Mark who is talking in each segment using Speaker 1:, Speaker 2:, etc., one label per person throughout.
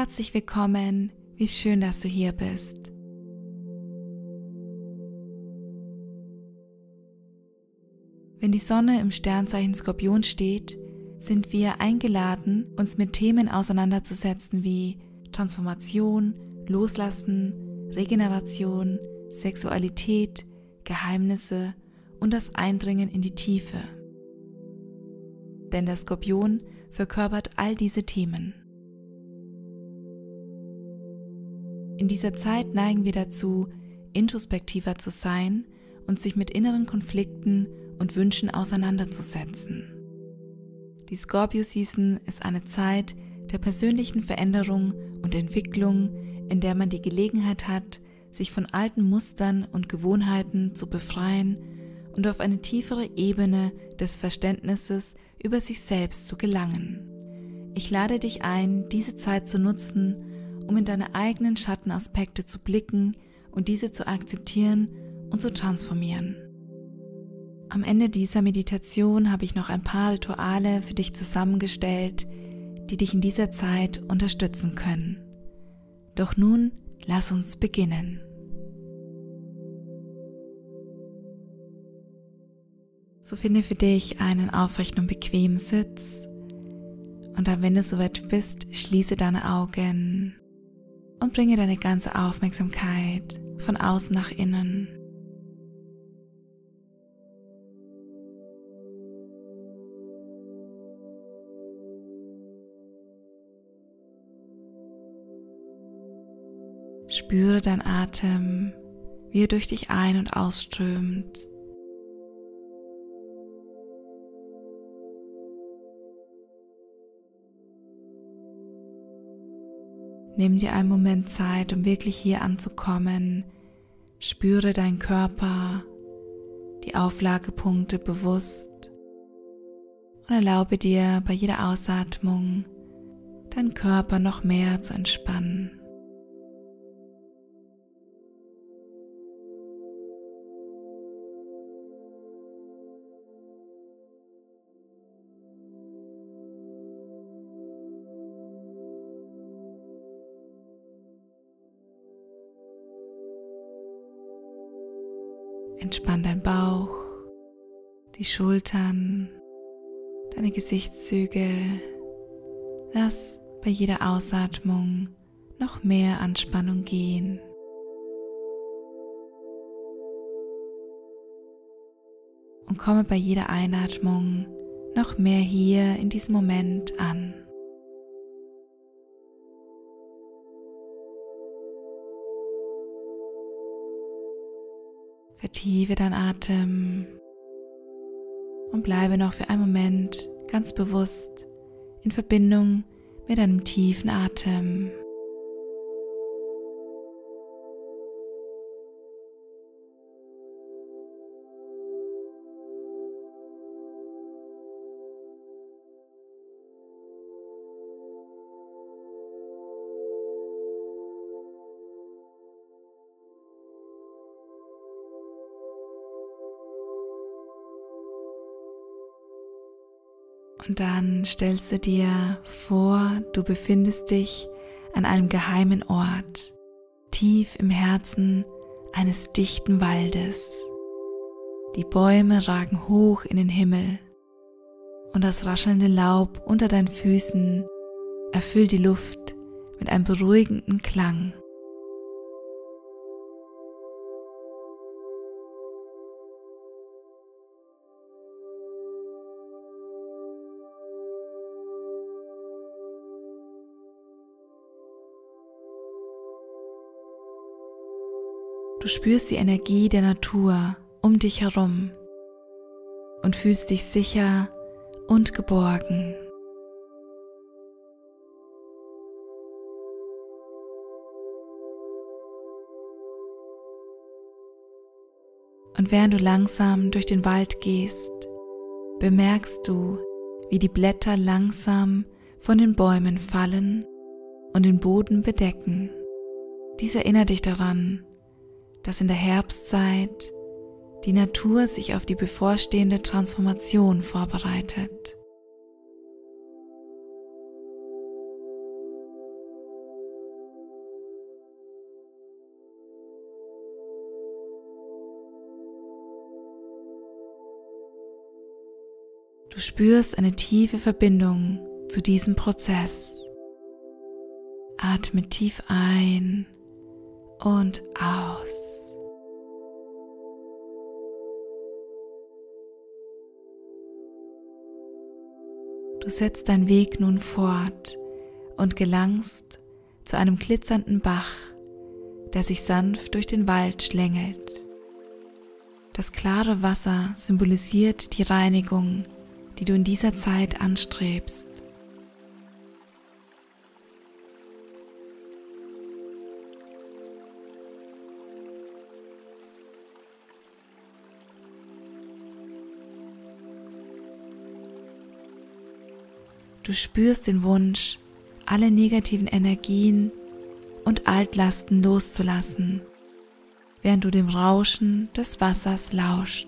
Speaker 1: Herzlich willkommen, wie schön, dass du hier bist. Wenn die Sonne im Sternzeichen Skorpion steht, sind wir eingeladen, uns mit Themen auseinanderzusetzen wie Transformation, Loslassen, Regeneration, Sexualität, Geheimnisse und das Eindringen in die Tiefe. Denn der Skorpion verkörpert all diese Themen. In dieser Zeit neigen wir dazu, introspektiver zu sein und sich mit inneren Konflikten und Wünschen auseinanderzusetzen. Die Scorpio-Season ist eine Zeit der persönlichen Veränderung und Entwicklung, in der man die Gelegenheit hat, sich von alten Mustern und Gewohnheiten zu befreien und auf eine tiefere Ebene des Verständnisses über sich selbst zu gelangen. Ich lade dich ein, diese Zeit zu nutzen, um in deine eigenen Schattenaspekte zu blicken und diese zu akzeptieren und zu transformieren. Am Ende dieser Meditation habe ich noch ein paar Rituale für dich zusammengestellt, die dich in dieser Zeit unterstützen können. Doch nun lass uns beginnen. So finde für dich einen aufrechten und bequemen Sitz und dann, wenn du soweit bist, schließe deine Augen und bringe deine ganze Aufmerksamkeit von außen nach innen. Spüre deinen Atem, wie er durch dich ein- und ausströmt. Nimm dir einen Moment Zeit, um wirklich hier anzukommen. Spüre deinen Körper, die Auflagepunkte bewusst und erlaube dir bei jeder Ausatmung, deinen Körper noch mehr zu entspannen. Entspann deinen Bauch, die Schultern, deine Gesichtszüge. Lass bei jeder Ausatmung noch mehr Anspannung gehen. Und komme bei jeder Einatmung noch mehr hier in diesem Moment an. Vertiefe deinen Atem und bleibe noch für einen Moment ganz bewusst in Verbindung mit einem tiefen Atem. Und dann stellst du dir vor, du befindest dich an einem geheimen Ort, tief im Herzen eines dichten Waldes. Die Bäume ragen hoch in den Himmel und das raschelnde Laub unter deinen Füßen erfüllt die Luft mit einem beruhigenden Klang. Du spürst die Energie der Natur um dich herum und fühlst dich sicher und geborgen. Und während du langsam durch den Wald gehst, bemerkst du, wie die Blätter langsam von den Bäumen fallen und den Boden bedecken. Dies erinnert dich daran, dass in der Herbstzeit die Natur sich auf die bevorstehende Transformation vorbereitet. Du spürst eine tiefe Verbindung zu diesem Prozess. Atme tief ein und aus. Du setzt deinen Weg nun fort und gelangst zu einem glitzernden Bach, der sich sanft durch den Wald schlängelt. Das klare Wasser symbolisiert die Reinigung, die du in dieser Zeit anstrebst. Du spürst den Wunsch, alle negativen Energien und Altlasten loszulassen, während du dem Rauschen des Wassers lauscht.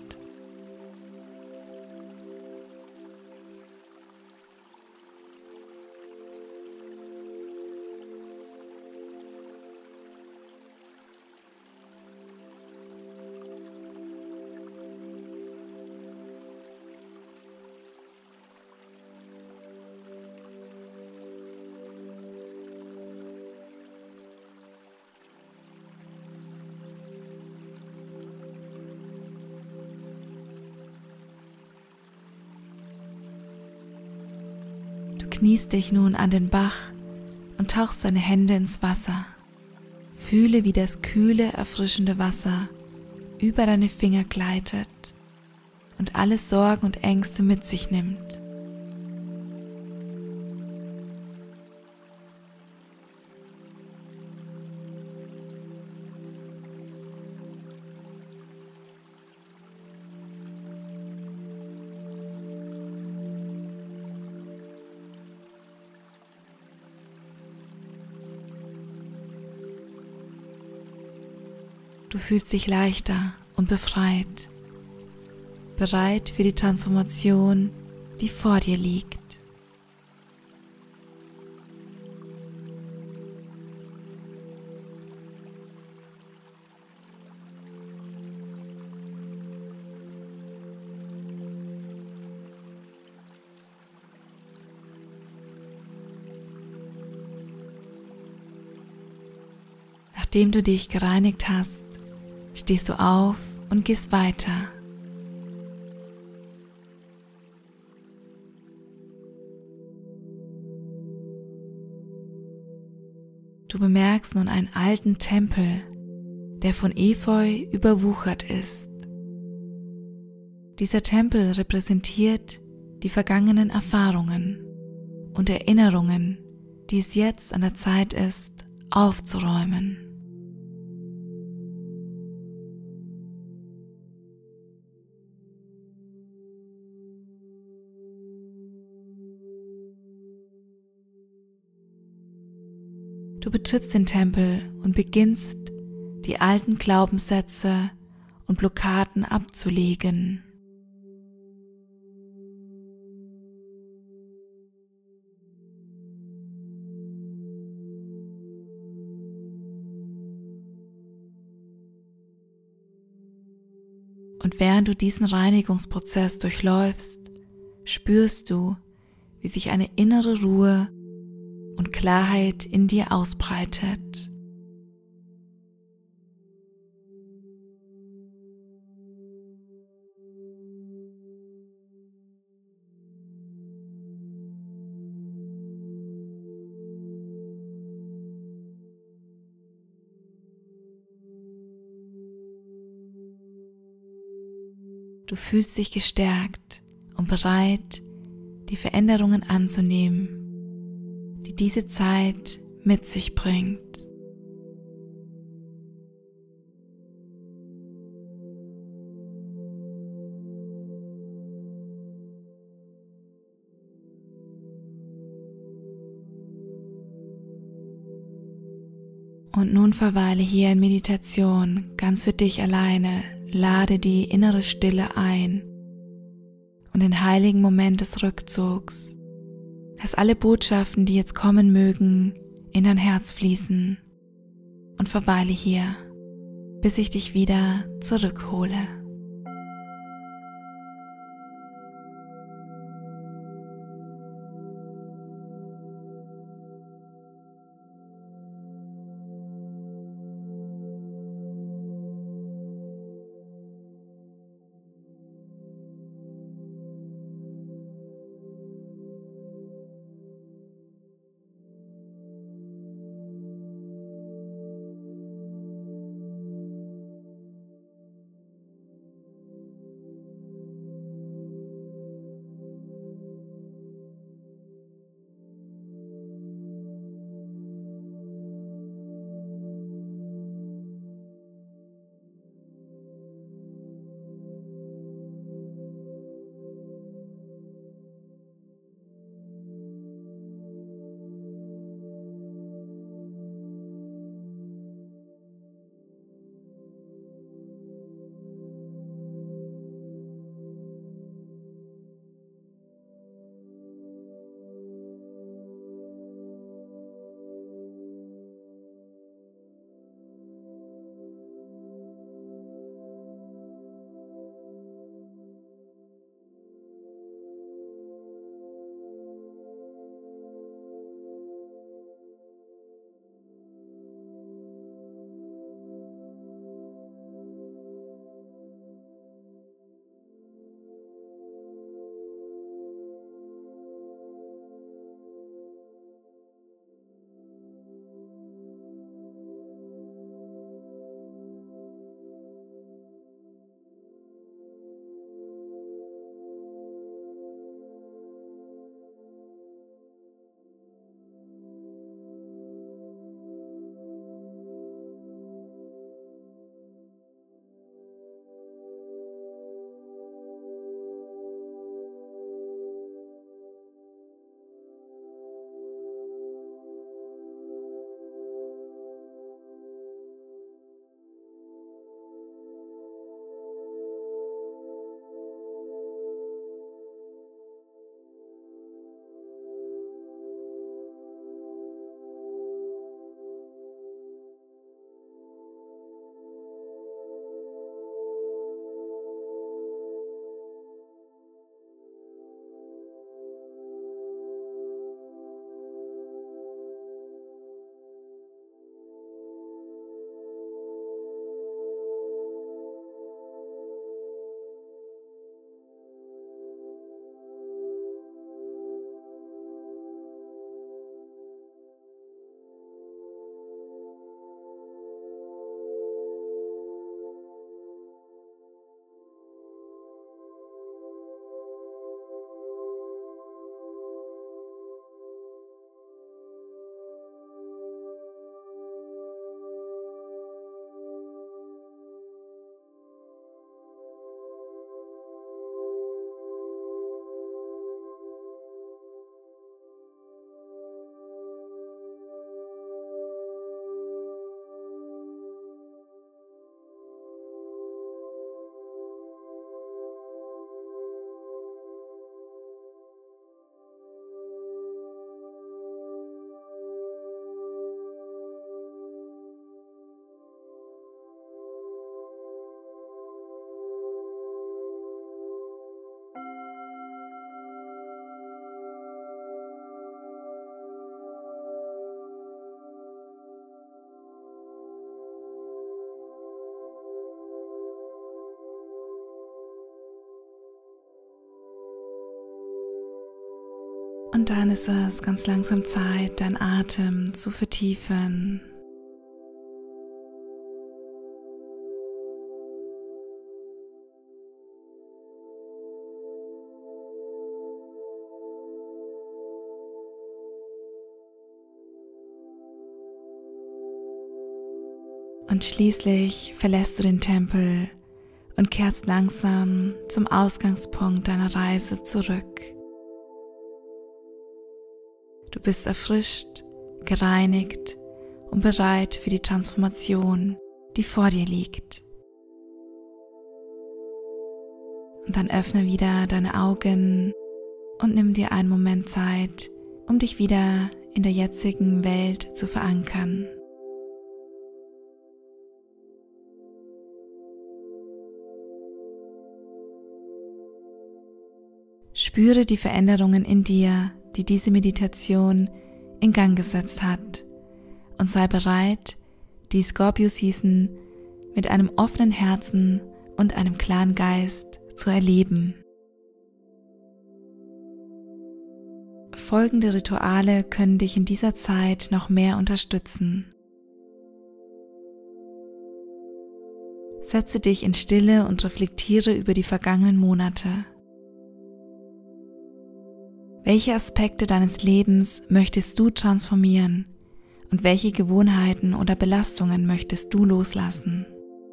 Speaker 1: Du kniest dich nun an den Bach und tauchst deine Hände ins Wasser. Fühle, wie das kühle, erfrischende Wasser über deine Finger gleitet und alle Sorgen und Ängste mit sich nimmt. Du fühlst dich leichter und befreit, bereit für die Transformation, die vor dir liegt. Nachdem du dich gereinigt hast, stehst du auf und gehst weiter. Du bemerkst nun einen alten Tempel, der von Efeu überwuchert ist. Dieser Tempel repräsentiert die vergangenen Erfahrungen und Erinnerungen, die es jetzt an der Zeit ist, aufzuräumen. Du betrittst den Tempel und beginnst, die alten Glaubenssätze und Blockaden abzulegen. Und während du diesen Reinigungsprozess durchläufst, spürst du, wie sich eine innere Ruhe und Klarheit in dir ausbreitet. Du fühlst dich gestärkt und bereit, die Veränderungen anzunehmen, die diese Zeit mit sich bringt. Und nun verweile hier in Meditation ganz für dich alleine, lade die innere Stille ein und den heiligen Moment des Rückzugs. Lass alle Botschaften, die jetzt kommen mögen, in dein Herz fließen und verweile hier, bis ich dich wieder zurückhole. Und dann ist es ganz langsam Zeit, deinen Atem zu vertiefen. Und schließlich verlässt du den Tempel und kehrst langsam zum Ausgangspunkt deiner Reise zurück. Du bist erfrischt, gereinigt und bereit für die Transformation, die vor dir liegt. Und dann öffne wieder deine Augen und nimm dir einen Moment Zeit, um dich wieder in der jetzigen Welt zu verankern. Spüre die Veränderungen in dir, die diese Meditation in Gang gesetzt hat, und sei bereit, die Scorpio Season mit einem offenen Herzen und einem klaren Geist zu erleben. Folgende Rituale können dich in dieser Zeit noch mehr unterstützen. Setze dich in Stille und reflektiere über die vergangenen Monate. Welche Aspekte deines Lebens möchtest du transformieren und welche Gewohnheiten oder Belastungen möchtest du loslassen?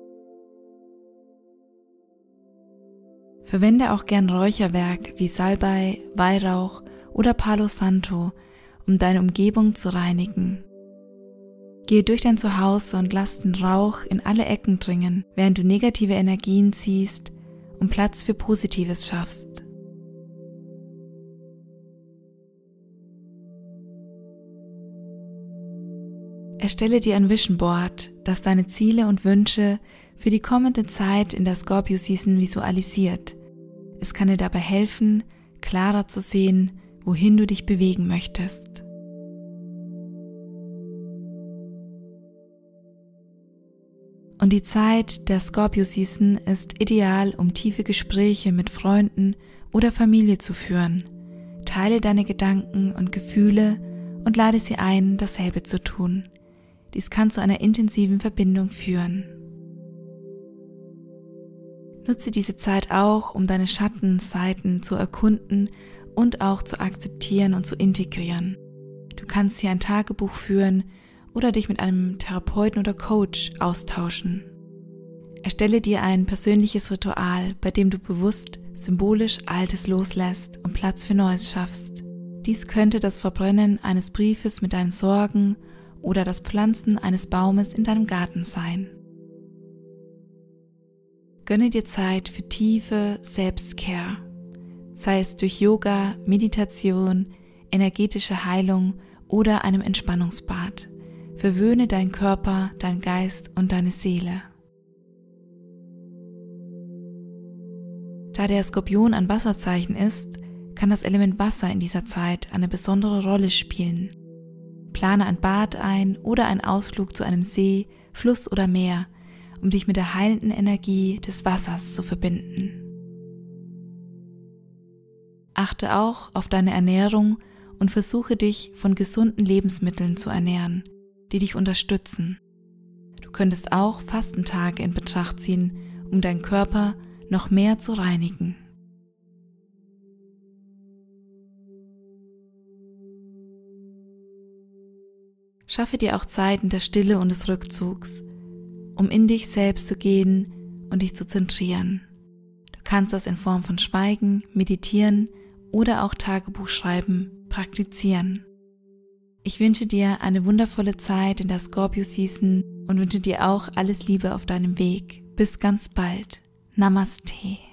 Speaker 1: Verwende auch gern Räucherwerk wie Salbei, Weihrauch oder Palo Santo, um deine Umgebung zu reinigen. Gehe durch dein Zuhause und lass den Rauch in alle Ecken dringen, während du negative Energien ziehst und Platz für Positives schaffst. Erstelle dir ein Vision Board, das deine Ziele und Wünsche für die kommende Zeit in der Scorpio Season visualisiert. Es kann dir dabei helfen, klarer zu sehen, wohin du dich bewegen möchtest. Und die Zeit der Scorpio Season ist ideal, um tiefe Gespräche mit Freunden oder Familie zu führen. Teile deine Gedanken und Gefühle und lade sie ein, dasselbe zu tun. Dies kann zu einer intensiven Verbindung führen. Nutze diese Zeit auch, um deine Schattenseiten zu erkunden und auch zu akzeptieren und zu integrieren. Du kannst hier ein Tagebuch führen oder dich mit einem Therapeuten oder Coach austauschen. Erstelle dir ein persönliches Ritual, bei dem du bewusst symbolisch Altes loslässt und Platz für Neues schaffst. Dies könnte das Verbrennen eines Briefes mit deinen Sorgen oder das Pflanzen eines Baumes in deinem Garten sein. Gönne dir Zeit für tiefe Selbstcare, sei es durch Yoga, Meditation, energetische Heilung oder einem Entspannungsbad. Verwöhne deinen Körper, deinen Geist und deine Seele. Da der Skorpion ein Wasserzeichen ist, kann das Element Wasser in dieser Zeit eine besondere Rolle spielen. Plane ein Bad ein oder einen Ausflug zu einem See, Fluss oder Meer, um dich mit der heilenden Energie des Wassers zu verbinden. Achte auch auf deine Ernährung und versuche dich von gesunden Lebensmitteln zu ernähren, die dich unterstützen. Du könntest auch Fastentage in Betracht ziehen, um deinen Körper noch mehr zu reinigen. Schaffe dir auch Zeiten der Stille und des Rückzugs, um in dich selbst zu gehen und dich zu zentrieren. Du kannst das in Form von Schweigen, Meditieren oder auch Tagebuchschreiben praktizieren. Ich wünsche dir eine wundervolle Zeit in der Scorpio Season und wünsche dir auch alles Liebe auf deinem Weg. Bis ganz bald. Namaste.